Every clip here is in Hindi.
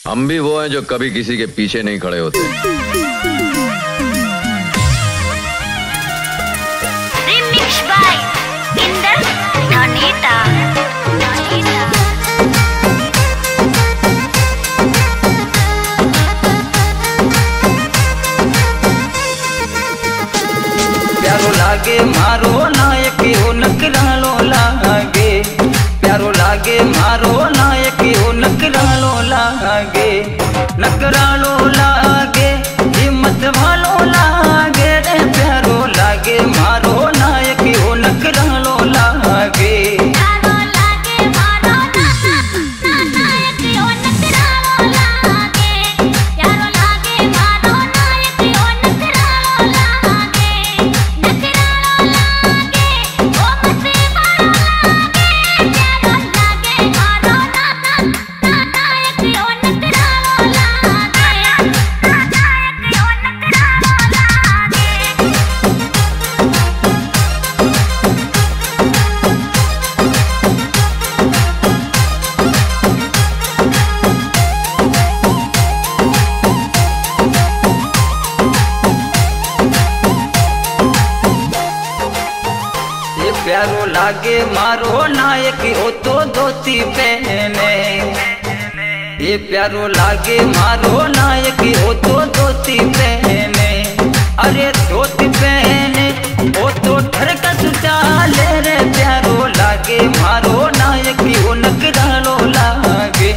हम भी वो हैं जो कभी किसी के पीछे नहीं खड़े होते। Remix by Indra Dhanita। प्यारो लागे मारो नायक ओ नकरालो लागे, प्यारो लागे मारो नायक ओ नकरालो लागे, नकरालो लागे हिम्मत वालो लागे रे, प्यारो लागे मारो नायक ओ नकरालो लागे। प्यारो लागे मारो नायक ओ तो धोती पहने, ये प्यारो लागे मारो नायक ओ तो धोती पहने, अरे धोती पहने ओ तो ठरका सुचाले रे, प्यारो लागे मारो नायक ओ नकरालो लागे।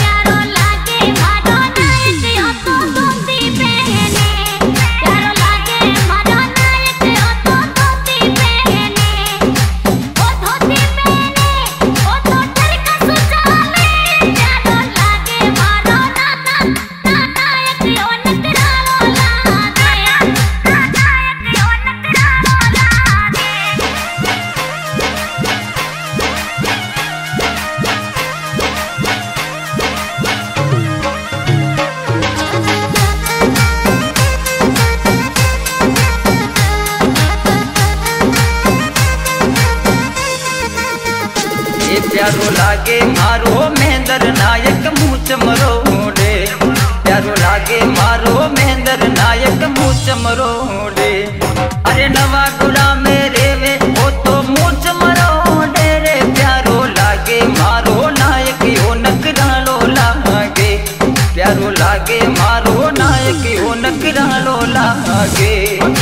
प्यारो लागे मारो महेंद्र नायक मूछ मरोड़े, प्यारो लागे मारो महेंद्र नायक मूछ मरोड़े, अरे नवा गुड़ा मेरे वे ओ तो मूछ मरोड़े रे, प्यारो लागे मारो नायक ओ नकरालो लागे, प्यारो लागे मारो नायक ओ नकरालो लागे।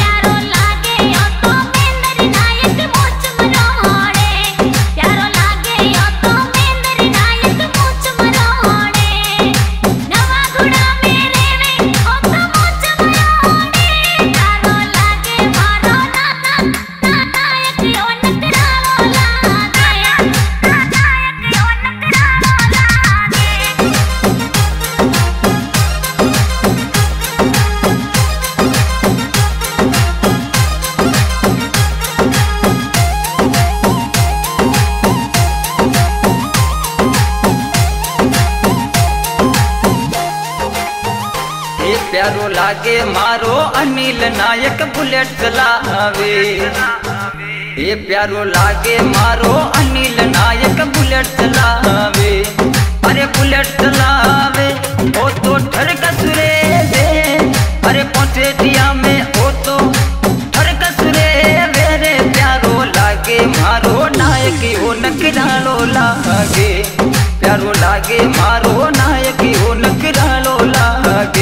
प्यारो लागे मारो अनिल नायक बुलेट चलावे, ये प्यारो लागे मारो अनिल नायक बुलेट चलावे, अरे बुलेट चलावे ओ तो ठरका सुरे दे, अरे पहुंचेटिया में ओ तो ठरका सुरे मेरे, प्यारो लागे मारो नायक ओ नकरालो लागे, प्यारो लागे मारो नायक ओ नकरालो लागे।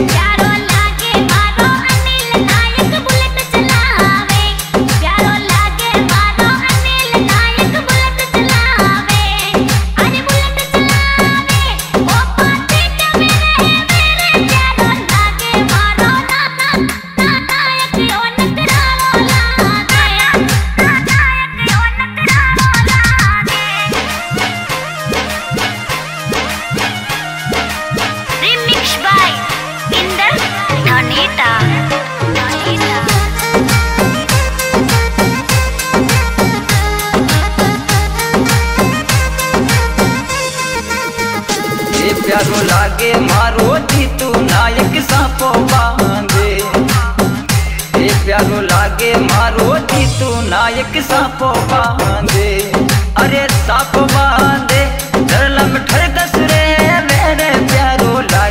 प्यारो लागे मारो जीतू नायक सांपो बांधे, ये प्यारो लागे मारो जीतू नायक सांपो बांधे, अरे सांप बांधे धरलम ठर कसरे मेरे प्यारो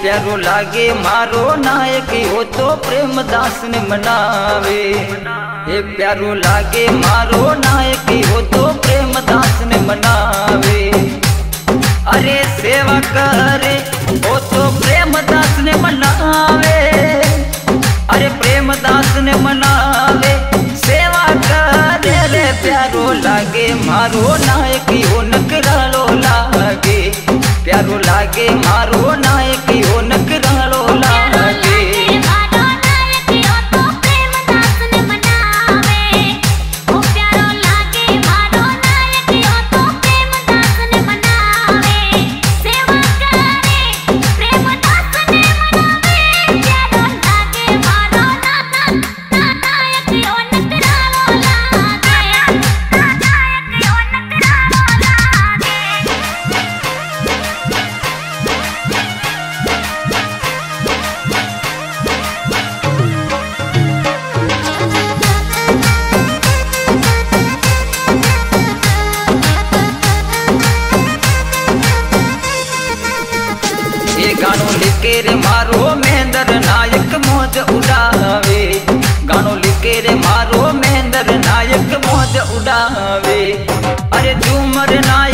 प्यारो लागे मारो नायक हो तो प्रेमदास ने मनावे। ये प्यारो लागे मारो नायक हो तो प्रेमदास ने मनावे। अरे सेवा करे हो तो प्रेमदास ने मनावे। अरे प्रेमदास ने मनावे सेवा करे रे प्यारो लागे मारो नायक हो नकरालो लागे। प्यारो लागे मारो नायक हो नकरालो लागे। ये गानो लिखे रे मारो महेंद्र नायक मौज उड़ावे। गानो लिखे रे मारो महेंद्र नायक मौज उड़ावे। अरे झूमर नायक